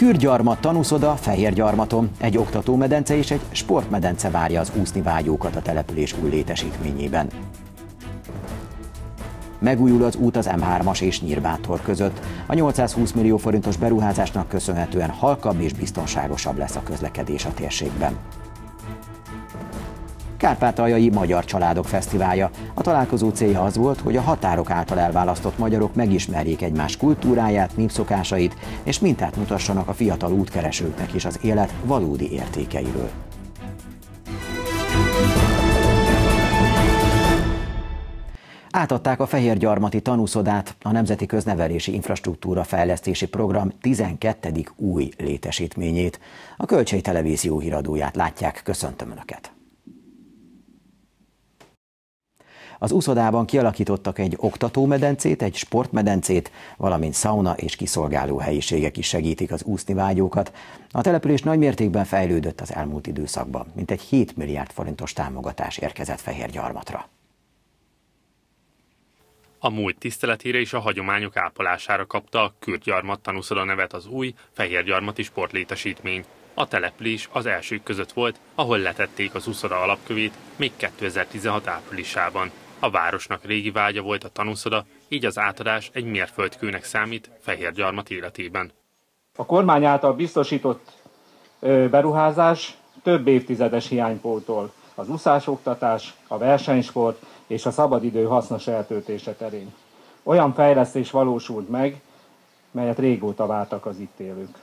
Kürtgyarmat tanúszoda Fehérgyarmaton, egy oktatómedence és egy sportmedence várja az úszni vágyókat a település új létesítményében. Megújul az út az M3-as és Nyírbátor között. A 820 millió forintos beruházásnak köszönhetően halkabb és biztonságosabb lesz a közlekedés a térségben. Kárpátaljai Magyar Családok Fesztiválja. A találkozó célja az volt, hogy a határok által elválasztott magyarok megismerjék egymás kultúráját, népszokásait, és mintát mutassanak a fiatal útkeresőknek is az élet valódi értékeiről. Átadták a Fehérgyarmati tanúszodát, a Nemzeti Köznevelési Infrastruktúra Fejlesztési Program 12. új létesítményét. A Kölcsei Televízió híradóját látják, köszöntöm Önöket! Az úszodában kialakítottak egy oktatómedencét, egy sportmedencét, valamint szauna és kiszolgáló helyiségek is segítik az úszni vágyókat. A település nagymértékben fejlődött az elmúlt időszakban, mintegy 7 milliárd forintos támogatás érkezett Fehérgyarmatra. A múlt tiszteletére és a hagyományok ápolására kapta a Kürtgyarmat tanúszoda nevet az új Fehérgyarmati sportlétesítmény. A település az elsők között volt, ahol letették az úszoda alapkövét még 2016 áprilisában. A városnak régi vágya volt a tanúszoda, így az átadás egy mérföldkőnek számít Fehérgyarmat életében. A kormány által biztosított beruházás több évtizedes hiánypótol az úszásoktatás, a versenysport és a szabadidő hasznos eltöltése terén. Olyan fejlesztés valósult meg, melyet régóta vártak az itt élők.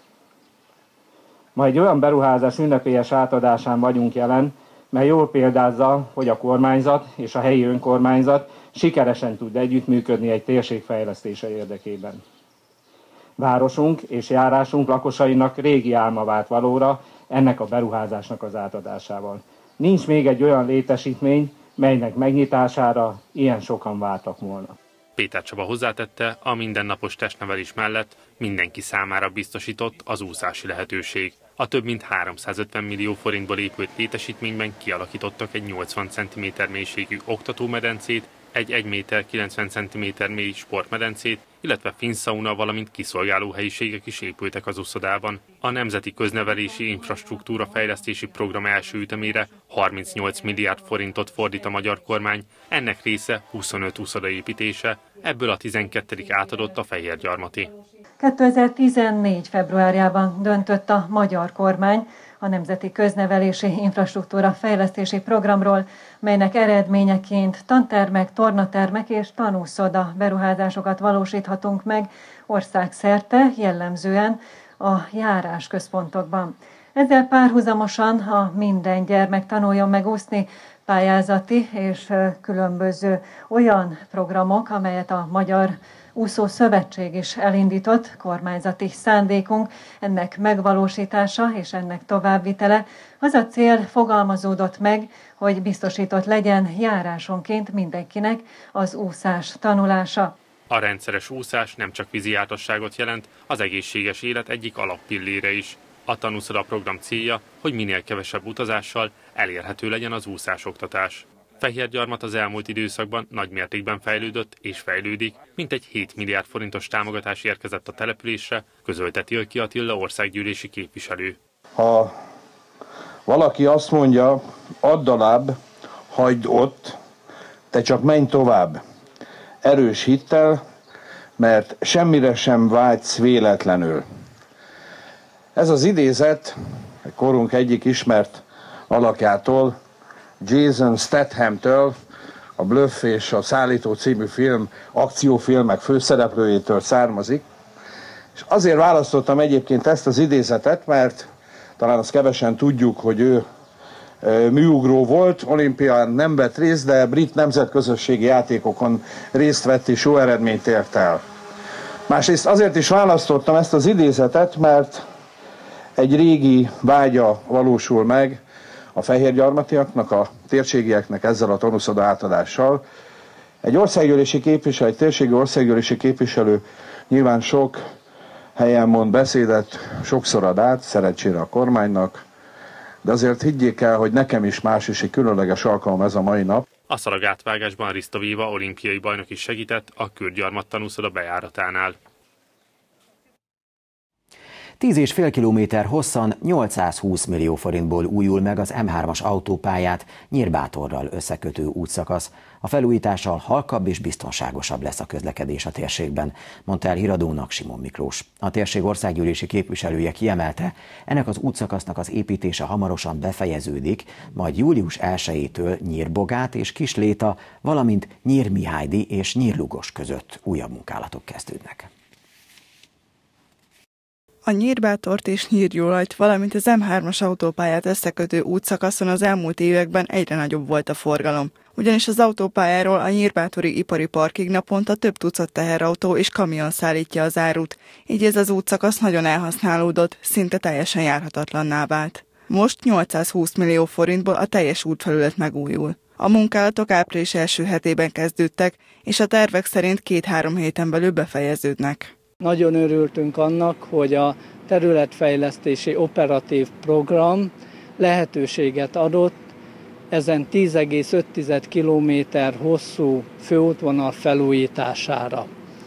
Ma egy olyan beruházás ünnepélyes átadásán vagyunk jelen, mely jól példázza, hogy a kormányzat és a helyi önkormányzat sikeresen tud együttműködni egy térség fejlesztése érdekében. Városunk és járásunk lakosainak régi álma vált valóra ennek a beruházásnak az átadásával. Nincs még egy olyan létesítmény, melynek megnyitására ilyen sokan vártak volna. Péter Csaba hozzátette, a mindennapos testnevelés mellett mindenki számára biztosított az úszási lehetőség. A több mint 350 millió forintból épült létesítményben kialakítottak egy 80 cm mélységű oktatómedencét, egy 1 méter 90 cm mély sportmedencét, illetve finszauna, valamint kiszolgáló helyiségek is épültek az úszodában. A Nemzeti Köznevelési Infrastruktúra Fejlesztési Program első ütemére 38 milliárd forintot fordít a magyar kormány, ennek része 25 úszoda építése, ebből a 12. átadott a Fehérgyarmati. 2014. februárjában döntött a magyar kormány a Nemzeti Köznevelési Infrastruktúra Fejlesztési Programról, melynek eredményeként tantermek, tornatermek és tanúszoda beruházásokat valósíthatunk meg országszerte, jellemzően a járásközpontokban. Ezzel párhuzamosan a Minden gyermek tanuljon meg úszni pályázati és különböző olyan programok, amelyet a Magyar Úszó Szövetség is elindított, kormányzati szándékunk, ennek megvalósítása és ennek továbbvitele. Az a cél fogalmazódott meg, hogy biztosított legyen járásonként mindenkinek az úszás tanulása. A rendszeres úszás nem csak vízi jártasságot jelent, az egészséges élet egyik alappillére is. A tanúszoda program célja, hogy minél kevesebb utazással elérhető legyen az úszásoktatás. Fehérgyarmat az elmúlt időszakban nagy mértékben fejlődött és fejlődik, mintegy 7 milliárd forintos támogatás érkezett a településre, közölte Tilki Attila országgyűlési képviselő. Ha valaki azt mondja, add alább, hagyd ott, te csak menj tovább, erős hittel, mert semmire sem vágysz véletlenül. Ez az idézet korunk egyik ismert alakjától, Jason Stathamtől, a Bluff és a Szállító című akciófilmek főszereplőjétől származik. És azért választottam egyébként ezt az idézetet, mert talán azt kevesen tudjuk, hogy ő műugró volt, olimpián nem vett részt, de brit nemzetközösségi játékokon részt vett és jó eredményt ért el. Másrészt azért is választottam ezt az idézetet, mert egy régi vágya valósul meg a fehérgyarmatiaknak, a térségieknek ezzel a tanúszoda átadással. Egy országgyűlési képviselő, egy térségi országgyűlési képviselő nyilván sok helyen mond beszédet, sokszor ad át, szerencsére a kormánynak, de azért higgyék el, hogy nekem is más is egy különleges alkalom ez a mai nap. A szalagátvágásban Riszta Véva olimpiai bajnok is segített a Kürtgyarmat tanúszoda bejáratánál. 10,5 kilométer hosszan 820 millió forintból újul meg az M3-as autópályát Nyírbátorral összekötő útszakasz. A felújítással halkabb és biztonságosabb lesz a közlekedés a térségben, mondta el híradónak Simon Miklós. A térség országgyűlési képviselője kiemelte, ennek az útszakasznak az építése hamarosan befejeződik, majd július 1-től Nyírbogát és Kisléta, valamint Nyírmihálydi és Nyírlugos között újabb munkálatok kezdődnek. A Nyírbátort és Nyírgyulajt, valamint az M3-as autópályát összekötő útszakaszon az elmúlt években egyre nagyobb volt a forgalom. Ugyanis az autópályáról a Nyírbátori ipari parkig naponta több tucat teherautó és kamion szállítja az árut, így ez az útszakasz nagyon elhasználódott, szinte teljesen járhatatlanná vált. Most 820 millió forintból a teljes útfelület megújul. A munkálatok április első hetében kezdődtek, és a tervek szerint 2-3 héten belül befejeződnek. Nagyon örültünk annak, hogy a területfejlesztési operatív program lehetőséget adott ezen 10,5 kilométer hosszú főútvonal felújítására.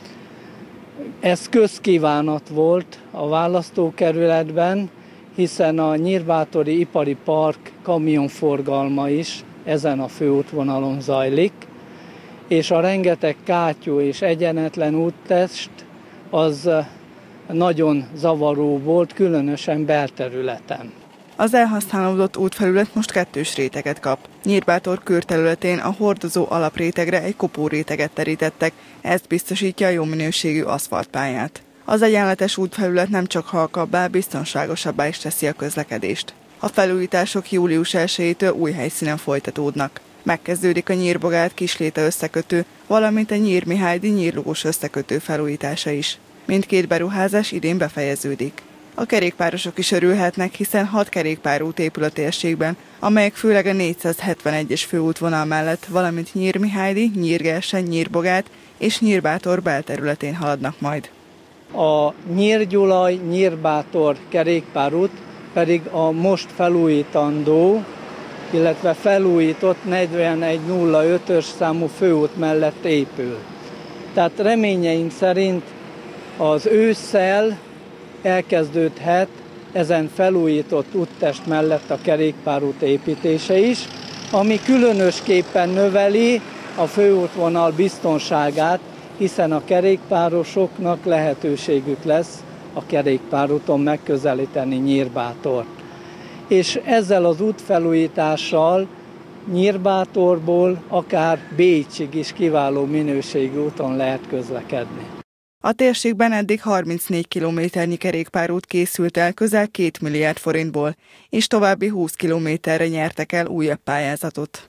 Ez közkívánat volt a választókerületben, hiszen a Nyírbátori ipari park kamionforgalma is ezen a főútvonalon zajlik, és a rengeteg kátyú és egyenetlen úttest az nagyon zavaró volt, különösen belterületen. Az elhasználódott útfelület most kettős réteget kap. Nyírbátor körterületén a hordozó alaprétegre egy kopóréteget terítettek, ezt biztosítja a jó minőségű aszfaltpályát. Az egyenletes útfelület nem csak halkabbá, biztonságosabbá is teszi a közlekedést. A felújítások július 1-től új helyszínen folytatódnak. Megkezdődik a Nyírbogát Kisléta összekötő, valamint a Nyírmihálydi Nyírlugos összekötő felújítása is. Mindkét beruházás idén befejeződik. A kerékpárosok is örülhetnek, hiszen 6 kerékpárút épül a térségben, amelyek főleg a 471-es főútvonal mellett, valamint Nyírmihálydi, Nyírgerseny, Nyírbogát és Nyírbátor belterületén haladnak majd. A Nyírgyulaj, Nyírbátor kerékpárút pedig a most felújítandó, illetve felújított 4105-ös számú főút mellett épül. Tehát reményeink szerint az ősszel elkezdődhet ezen felújított úttest mellett a kerékpárút építése is, ami különösképpen növeli a főútvonal biztonságát, hiszen a kerékpárosoknak lehetőségük lesz a kerékpárúton megközelíteni Nyírbátort. És ezzel az útfelújítással Nyírbátorból akár Bécsig is kiváló minőségű úton lehet közlekedni. A térségben eddig 34 kilométernyi kerékpárút készült el közel 2 milliárd forintból, és további 20 kilométerre nyertek el újabb pályázatot.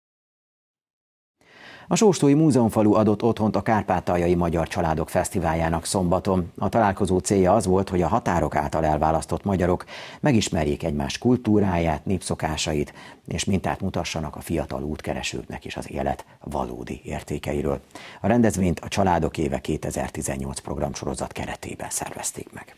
A Sóstói Múzeumfalu adott otthont a Kárpátaljai Magyar Családok Fesztiváljának szombaton. A találkozó célja az volt, hogy a határok által elválasztott magyarok megismerjék egymás kultúráját, népszokásait, és mintát mutassanak a fiatal útkeresőknek is az élet valódi értékeiről. A rendezvényt a Családok éve 2018 programsorozat keretében szervezték meg.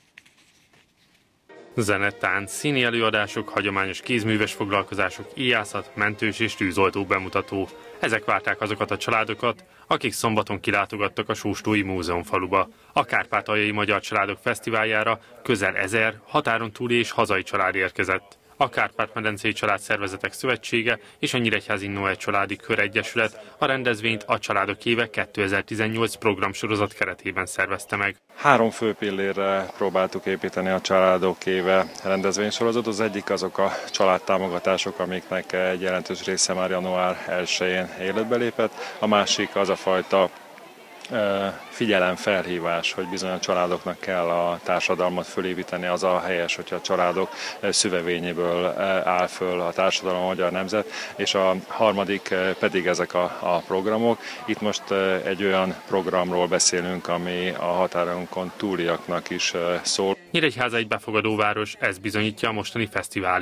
Zene, tánc, színi előadások, hagyományos kézműves foglalkozások, íjászat, mentős és tűzoltó bemutató. Ezek várták azokat a családokat, akik szombaton kilátogattak a Sóstói Múzeumfaluba. A Kárpátaljai Magyar Családok Fesztiváljára közel 1000 határon túli és hazai család érkezett. A Kárpát-medencei Családszervezetek Szövetsége és a Nyíregyházi Noé Családi Köregyesület a rendezvényt a Családok éve 2018 programsorozat keretében szervezte meg. 3 fő pillérre próbáltuk építeni a Családok éve rendezvénysorozat. Az egyik azok a családtámogatások, amiknek egy jelentős része már január 1-én életbe lépett. A másik az a fajta figyelemfelhívás, hogy bizony a családoknak kell a társadalmat fölépíteni, az a helyes, hogyha a családok szövevényéből áll föl a társadalom, a magyar nemzet, és a harmadik pedig ezek a programok. Itt most egy olyan programról beszélünk, ami a határonkon túliaknak is szól. Nyíregyháza egy befogadó város, ez bizonyítja a mostani fesztivál is.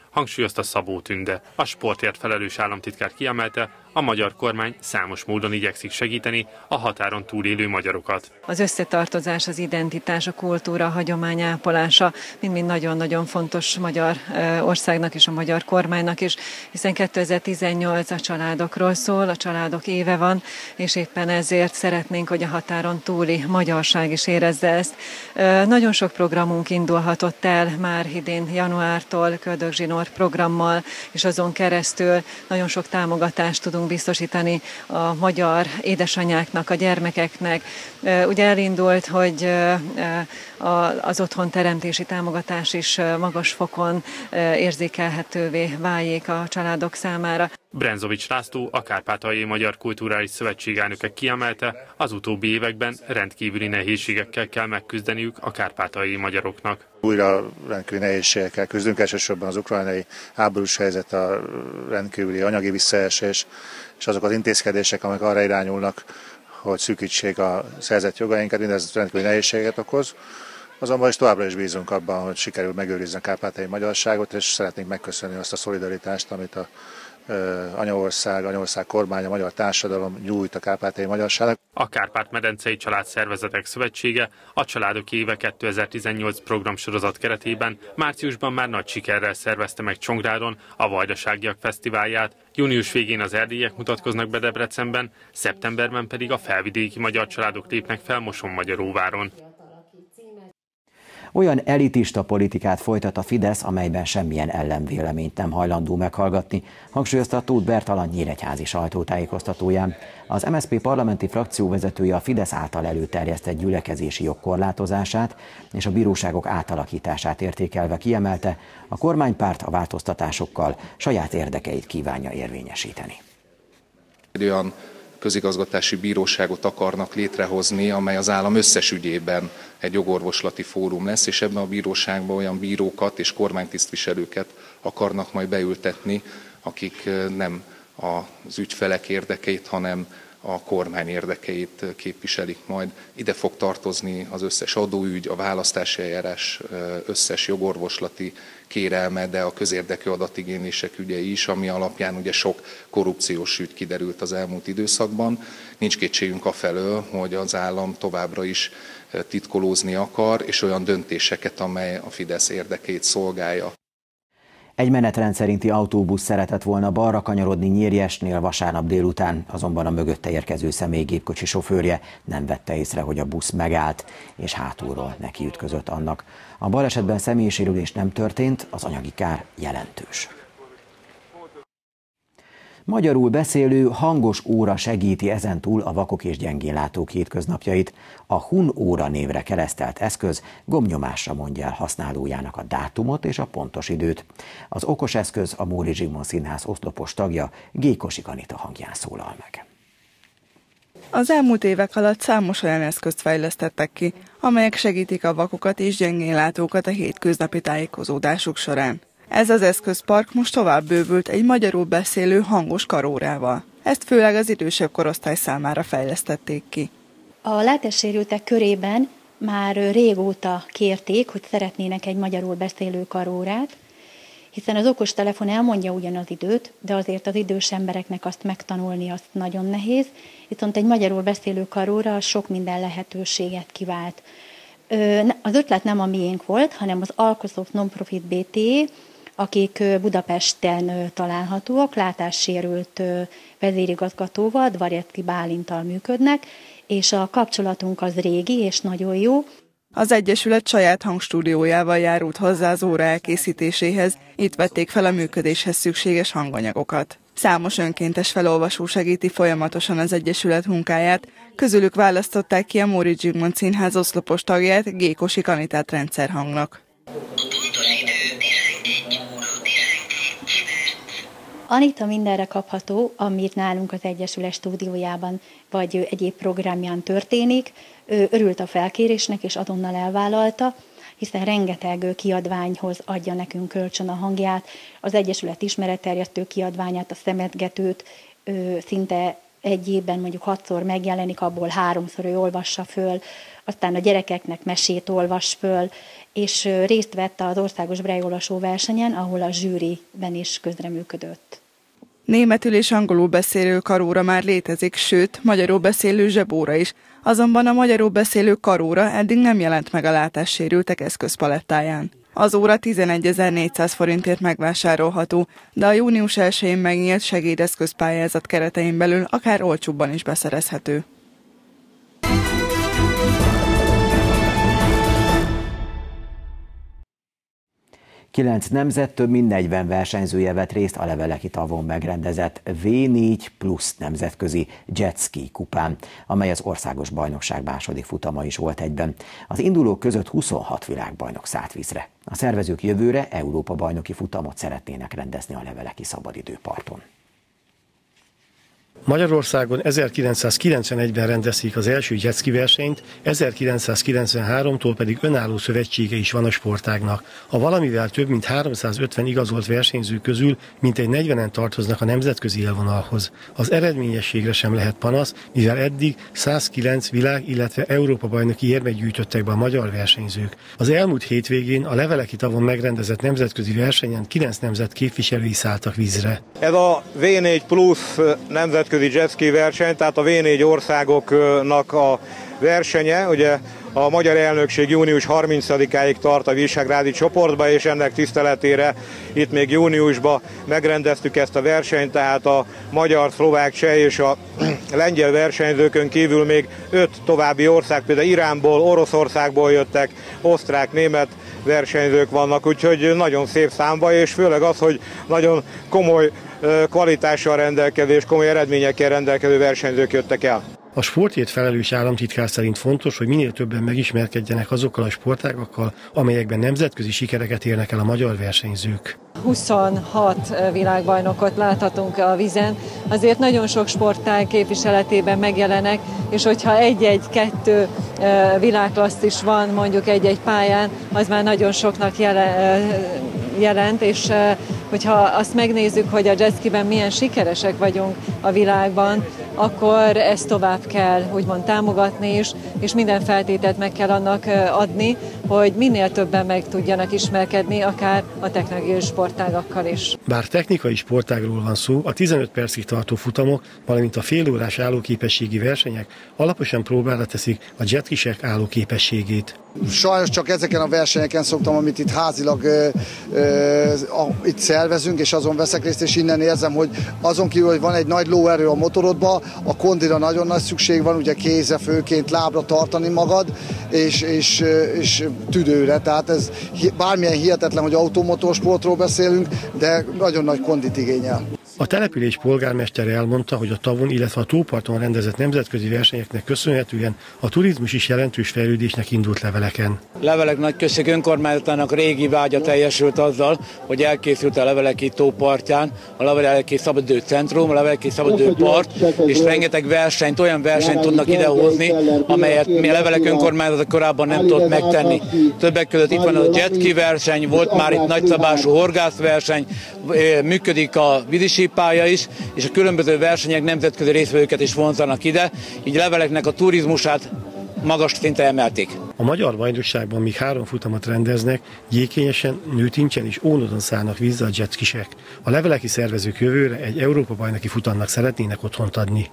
hangsúlyozta Szabó Tünde. A sportért felelős államtitkár kiemelte, a magyar kormány számos módon igyekszik segíteni a határon túlélő magyarokat. Az összetartozás, az identitás, a kultúra, a hagyomány ápolása mind-mind nagyon-nagyon fontos magyar országnak és a magyar kormánynak is, hiszen 2018 a családokról szól, a családok éve van, és éppen ezért szeretnénk, hogy a határon túli magyarság is érezze ezt. Nagyon sok programunk indulhatott el már idén januártól, Köldögzsinór programmal, és azon keresztül nagyon sok támogatást tudunk biztosítani a magyar édesanyáknak, a gyermekeknek. Ugye elindult, hogy az otthonteremtési támogatás is magas fokon érzékelhetővé váljék a családok számára. Brenzovics László, a Kárpátaljai Magyar Kulturális Szövetség elnöke kiemelte, az utóbbi években rendkívüli nehézségekkel kell megküzdeniük a kárpátaljai magyaroknak. Újra rendkívüli nehézségekkel küzdünk, elsősorban az ukrajnai háborús helyzet, a rendkívüli anyagi visszaesés, és azok az intézkedések, amik arra irányulnak, hogy szűkítsék a szerzett jogainkat, mindez rendkívüli nehézséget okoz. Azonban is továbbra is bízunk abban, hogy sikerül megőrizni a kárpátaljai magyarságot, és szeretnénk megköszönni azt a szolidaritást, amit a anyaország kormánya, a magyar társadalom nyújt a kárpátaljai magyarságnak. A Kárpát-medencei Családszervezetek Szövetsége a Családok éve 2018 programsorozat keretében márciusban már nagy sikerrel szervezte meg Csongráron a Vajdaságiak Fesztiválját, június végén az erdélyek mutatkoznak be Debrecenben, szeptemberben pedig a felvidéki magyar családok lépnek fel Mosonmagyaróváron. Olyan elitista politikát folytat a Fidesz, amelyben semmilyen ellenvéleményt nem hajlandó meghallgatni, hangsúlyozta Tóth Bertalan nyíregyházi sajtótájékoztatóján. Az MSZP parlamenti frakcióvezetője a Fidesz által előterjesztett gyülekezési jog korlátozását és a bíróságok átalakítását értékelve kiemelte, a kormánypárt a változtatásokkal saját érdekeit kívánja érvényesíteni. Olyan közigazgatási bíróságot akarnak létrehozni, amely az állam összes ügyében egy jogorvoslati fórum lesz, és ebben a bíróságban olyan bírókat és kormánytisztviselőket akarnak majd beültetni, akik nem az ügyfelek érdekeit, hanem a kormány érdekeit képviselik majd. Ide fog tartozni az összes adóügy, a választási eljárás összes jogorvoslati kérelme, de a közérdekű adatigénylések ügyei is, ami alapján ugye sok korrupciós ügy kiderült az elmúlt időszakban. Nincs kétségünk afelől, hogy az állam továbbra is titkolózni akar, és olyan döntéseket, amely a Fidesz érdekeit szolgálja. Egy menetrend szerinti autóbusz szeretett volna balra kanyarodni Nyírjesnél vasárnap délután, azonban a mögötte érkező személygépkocsi sofőrje nem vette észre, hogy a busz megállt, és hátulról nekiütközött annak. A balesetben személysérülés nem történt, az anyagi kár jelentős. Magyarul beszélő hangos óra segíti ezentúl a vakok és gyengénlátók hétköznapjait. A Hun óra névre keresztelt eszköz gombnyomásra mondja el használójának a dátumot és a pontos időt. Az okos eszköz a Móricz Zsigmond Színház oszlopos tagja, Gékosik Anita hangján szólal meg. Az elmúlt évek alatt számos olyan eszközt fejlesztettek ki, amelyek segítik a vakokat és gyengénlátókat a hétköznapi tájékozódásuk során. Ez az eszközpark most tovább bővült egy magyarul beszélő hangos karórával. Ezt főleg az idősebb korosztály számára fejlesztették ki. A látássérültek körében már régóta kérték, hogy szeretnének egy magyarul beszélő karórát, hiszen az okostelefon elmondja ugyan az időt, de azért az idős embereknek azt megtanulni azt nagyon nehéz, viszont egy magyarul beszélő karóra sok minden lehetőséget kivált. Az ötlet nem a miénk volt, hanem az Alkosoft Nonprofit BT, akik Budapesten találhatóak, látássérült vezérigazgatóval, Dvarjecki Bálinttal működnek, és a kapcsolatunk az régi és nagyon jó. Az Egyesület saját hangstúdiójával járult hozzá az óra elkészítéséhez, itt vették fel a működéshez szükséges hanganyagokat. Számos önkéntes felolvasó segíti folyamatosan az Egyesület munkáját, közülük választották ki a Móricz Zsigmond Színház oszlopos tagját, Gékosik Anitát rendszerhangnak. Anita mindenre kapható, amit nálunk az Egyesület stúdiójában vagy egyéb programján történik. Ő örült a felkérésnek és azonnal elvállalta, hiszen rengeteg kiadványhoz adja nekünk kölcsön a hangját. Az Egyesület ismeretterjesztő kiadványát, a szemetgetőt szinte egy évben mondjuk 6-szor megjelenik, abból 3-szor ő olvassa föl, aztán a gyerekeknek mesét olvas föl, és részt vett az országos Braille-olvasó versenyen, ahol a zsűriben is közreműködött. Németül és angolul beszélő karóra már létezik, sőt, magyarul beszélő zsebóra is, azonban a magyarul beszélő karóra eddig nem jelent meg a látássérültek eszközpalettáján. Az óra 11.400 forintért megvásárolható, de a június 1-én megnyílt segédeszközpályázat keretein belül akár olcsóbban is beszerezhető. Kilenc nemzet több mint 40 versenyzője vett részt a Leveleki tavon megrendezett V4 Plus nemzetközi jetski kupán, amely az országos bajnokság második futama is volt egyben. Az indulók között 26 világbajnok szállt vízre. A szervezők jövőre Európa bajnoki futamot szeretnének rendezni a Leveleki szabadidőparton. Magyarországon 1991-ben rendezték az első jetski versenyt, 1993-tól pedig önálló szövetsége is van a sportágnak. A valamivel több mint 350 igazolt versenyző közül mintegy 40-en tartoznak a nemzetközi élvonalhoz. Az eredményességre sem lehet panasz, mivel eddig 109 világ, illetve Európa-bajnoki érmet gyűjtöttek be a magyar versenyzők. Az elmúlt hétvégén a Leveleki tavon megrendezett nemzetközi versenyen 9 nemzet képviselői szálltak vízre. Ez a V4 Plus nemzetközi jetski verseny, tehát a V4 országoknak a versenye, ugye a magyar elnökség június 30-áig tart a visegrádi csoportba, és ennek tiszteletére itt még júniusban megrendeztük ezt a versenyt, tehát a magyar, szlovák, cseh és a lengyel versenyzőkön kívül még 5 további ország, például Iránból, Oroszországból jöttek, osztrák, német versenyzők vannak, úgyhogy nagyon szép számba, és főleg az, hogy nagyon komoly kvalitással rendelkező és komoly eredményekkel rendelkező versenyzők jöttek el. A sportért felelős államtitkár szerint fontos, hogy minél többen megismerkedjenek azokkal a sportágakkal, amelyekben nemzetközi sikereket érnek el a magyar versenyzők. 26 világbajnokot láthatunk a vízen, azért nagyon sok sportág képviseletében megjelenek, és hogyha egy-egy-kettő világklasszt is van mondjuk egy-egy pályán, az már nagyon soknak jelent, és hogyha azt megnézzük, hogy a jetskiben milyen sikeresek vagyunk a világban, akkor ezt tovább kell úgymond támogatni is, és minden feltételt meg kell annak adni, hogy minél többen meg tudjanak ismerkedni, akár a technológiai sportágakkal is. Bár technikai sportágról van szó, a 15 percig tartó futamok, valamint a félórás állóképességi versenyek alaposan próbára teszik a jetkisek állóképességét. Sajnos csak ezeken a versenyeken szoktam, amit itt házilag itt szervezünk, és azon veszek részt, és innen érzem, hogy azon kívül, hogy van egy nagy lóerő a motorodban, a kondira nagyon nagy szükség van, ugye kézre főként, lábra tartani magad, és tüdőre. Tehát ez bármilyen hihetetlen, hogy automotorsportról beszélünk, de nagyon nagy kondit igényel. A település polgármestere elmondta, hogy a tavon, illetve a tóparton rendezett nemzetközi versenyeknek köszönhetően a turizmus is jelentős fejlődésnek indult Leveleken. Levelek Nagyközség önkormányzatának régi vágya teljesült azzal, hogy elkészült a Leveleki tópartján a Leveleki Szabadidő Centrum, a Leveleki Szabadidő Part, és rengeteg versenyt, olyan versenyt tudnak idehozni, amelyet mi a Levelek önkormányzata korábban nem tudott megtenni. Többek között itt van a jetski verseny, volt már itt nagyszabású horgászverseny, működik a vízisípálya is, és a különböző versenyek nemzetközi résztvevőket is vonzanak ide, így Leveleknek a turizmusát magas szintre emelték. A magyar bajnokságban még 3 futamot rendeznek, Gyékényesen, Nőtincsen és Ónodon szállnak vízre a jetskisek. A leveleki szervezők jövőre egy Európa-bajnoki futamnak szeretnének otthont adni.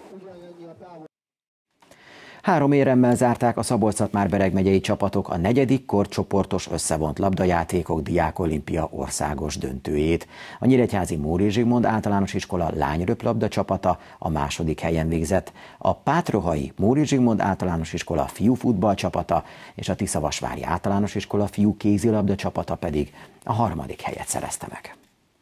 3 éremmel zárták a Szabolcs-Szatmár-Bereg megyei csapatok a 4. korcsoportos összevont labdajátékok diákolimpia országos döntőjét. A nyíregyházi Móri Zsigmond általános iskola lányröplabda csapata a 2. helyen végzett, a pátrohai Móri Zsigmond általános iskola fiúfutball csapata és a Tiszavasvári általános iskola fiú kézilabda csapata pedig a 3. helyet szerezte meg.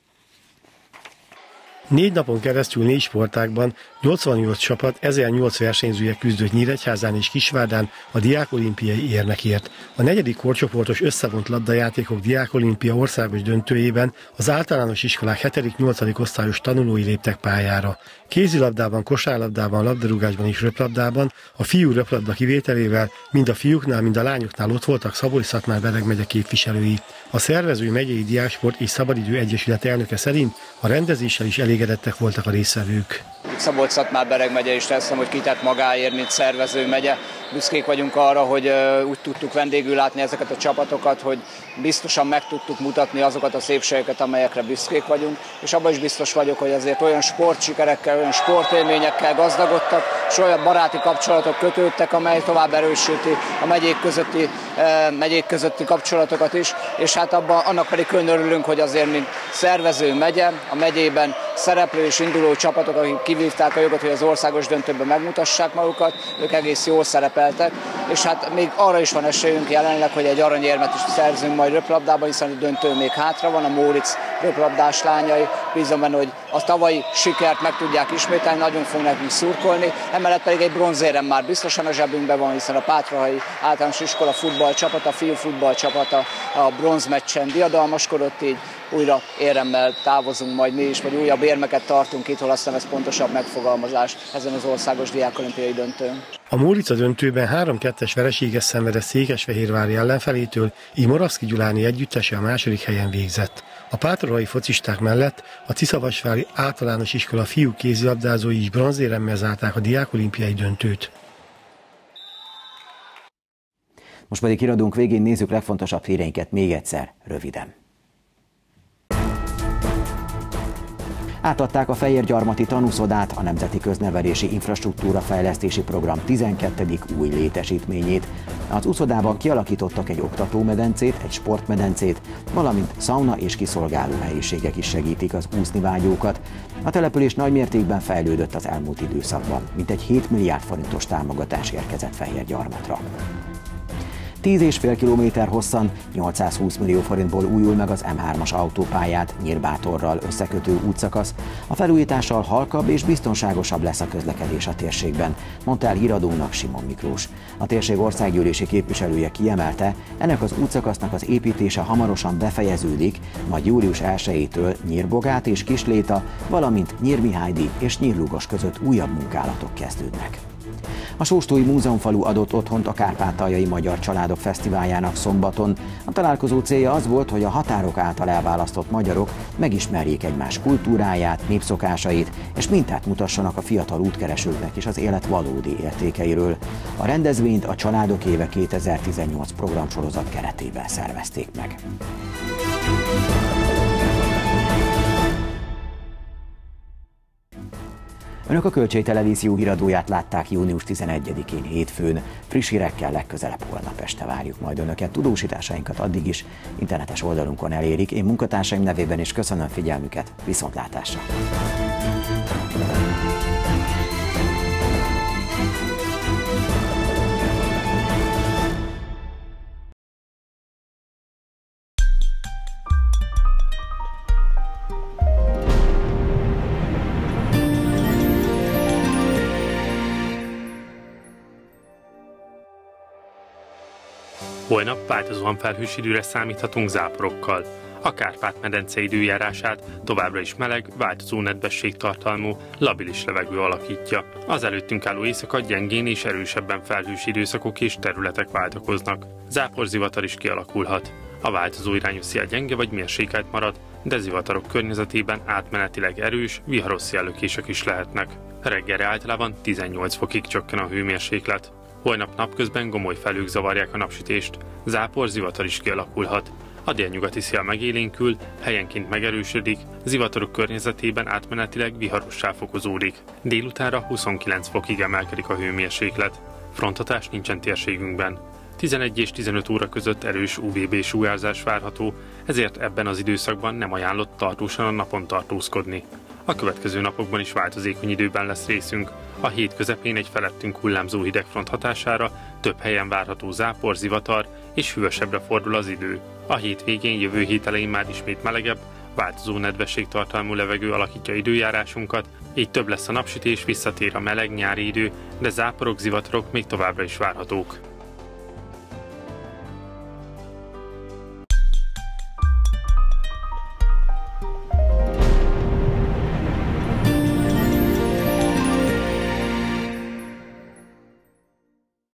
4 napon keresztül 4 sportágban 88 csapat, 1008 versenyzője küzdött Nyíregyházán és Kisvárdán a diákolimpiai érmekért. A 4. korcsoportos összevont labdajátékok diákolimpia országos döntőjében az általános iskolák 7.-8. osztályos tanulói léptek pályára. Kézilabdában, kosárlabdában, labdarúgásban és röplabdában a fiú röplabda kivételével mind a fiúknál, mind a lányoknál ott voltak Szabolcs-Szatmár-Bereg megye képviselői. A szervező megyei diáksport és szabadidő egyesület elnöke szerint a rendezéssel is elégedettek voltak a résztvevők. Szabolcs-Szatmár-Bereg megye is teszem, hogy kitett magáért, mint szervező megye. Büszkék vagyunk arra, hogy úgy tudtuk vendégül látni ezeket a csapatokat, hogy biztosan meg tudtuk mutatni azokat a szépségeket, amelyekre büszkék vagyunk, és abban is biztos vagyok, hogy azért olyan sportsikerekkel, olyan sportélményekkel gazdagodtak, és olyan baráti kapcsolatok kötődtek, amely tovább erősíti a megyék közötti kapcsolatokat is, és hát annak pedig külön örülünk, hogy azért, mint szervező megye, a megyében szereplő és induló csapatok, akik kivívták a jogot, hogy az országos döntőben megmutassák magukat, ők egész jól szerepeltek, és hát még arra is van esélyünk jelenleg, hogy egy aranyérmet is szerzünk majd röplabdában, hiszen a döntő még hátra van, a Móricz röplabdás lányai, bízom benne, hogy a tavalyi sikert meg tudják ismételni, nagyon fognak nekünk szurkolni, emellett pedig egy bronzérem már biztosan a zsebünkben van, hiszen a Pátrahelyi Általános Iskola futballcsapata, a fiú futballcsapata a bronzmeccsen diadalmaskodott, így újra éremmel távozunk majd mi is, vagy újabb érmeket tartunk itt, hol aztán ez pontosabb megfogalmazás ezen az országos diákolimpiai döntőn. A Mórica döntőben 3-2-es vereséget szenvedett Székesfehérvári ellenfelétől, így Moravszky Gyuláni együttese a második helyen végzett. A pátrahelyi focisták mellett a Ciszavasvári Általános Iskola fiú kézilabdázói is bronzéremmel zárták a diákolimpiai döntőt. Most pedig híradónk végén nézzük legfontosabb híreinket még egyszer, röviden. Átadták a Fejérgyarmati Tanuszodát, a Nemzeti Köznevelési Infrastruktúra Fejlesztési Program 12. új létesítményét. Az úszodában kialakítottak egy oktatómedencét, egy sportmedencét, valamint szauna és kiszolgáló helyiségek is segítik az úszni vágyókat. A település nagy mértékben fejlődött az elmúlt időszakban, mintegy 7 milliárd forintos támogatás érkezett Fejérgyarmatra. 10,5 kilométer hosszan, 820 millió forintból újul meg az M3-as autópályát Nyírbátorral összekötő útszakasz. A felújítással halkabb és biztonságosabb lesz a közlekedés a térségben, mondta el híradónak Simon Miklós. A térség országgyűlési képviselője kiemelte, ennek az útszakasznak az építése hamarosan befejeződik, majd július 1-től Nyírbogát és Kisléta, valamint Nyírmihálydi és Nyírlugos között újabb munkálatok kezdődnek. A Sóstói Múzeumfalu adott otthont a Kárpátaljai Magyar Családok Fesztiváljának szombaton. A találkozó célja az volt, hogy a határok által elválasztott magyarok megismerjék egymás kultúráját, népszokásait, és mintát mutassanak a fiatal útkeresőknek is az élet valódi értékeiről. A rendezvényt a Családok Éve 2018 programsorozat keretében szervezték meg. Önök a Kölcsei Televízió híradóját látták június 11-én hétfőn. Friss hírekkel legközelebb holnap este várjuk majd Önöket. Tudósításainkat addig is internetes oldalunkon elérik. Én munkatársaim nevében is köszönöm figyelmüket. Viszontlátásra! Holnap változóan felhős időre számíthatunk záporokkal. A Kárpát-medence időjárását továbbra is meleg, változó nedvességtartalmú, labilis levegő alakítja. Az előttünk álló éjszaka gyengén és erősebben felhős időszakok és területek váltakoznak. Záporzivatar is kialakulhat. A változó irányú szél gyenge vagy mérsékelt marad, de zivatarok környezetében átmenetileg erős, viharos széllökések is lehetnek. Reggelre általában 18 fokig csökken a hőmérséklet. Holnap napközben gomoly felhők zavarják a napsütést, záporzivatar is kialakulhat. A délnyugati szél megélénkül, helyenként megerősödik, zivatarok környezetében átmenetileg viharossá fokozódik. Délutánra 29 fokig emelkedik a hőmérséklet. Fronthatás nincsen térségünkben. 11 és 15 óra között erős UVB sugárzás várható, ezért ebben az időszakban nem ajánlott tartósan a napon tartózkodni. A következő napokban is változékony időben lesz részünk. A hét közepén egy felettünk hullámzó hidegfront hatására több helyen várható zápor, zivatar és hűvösebbre fordul az idő. A hétvégén, jövő hét elején már ismét melegebb, változó nedvességtartalmú levegő alakítja időjárásunkat, így több lesz a napsütés, visszatér a meleg nyári idő, de záporok, zivatarok még továbbra is várhatók.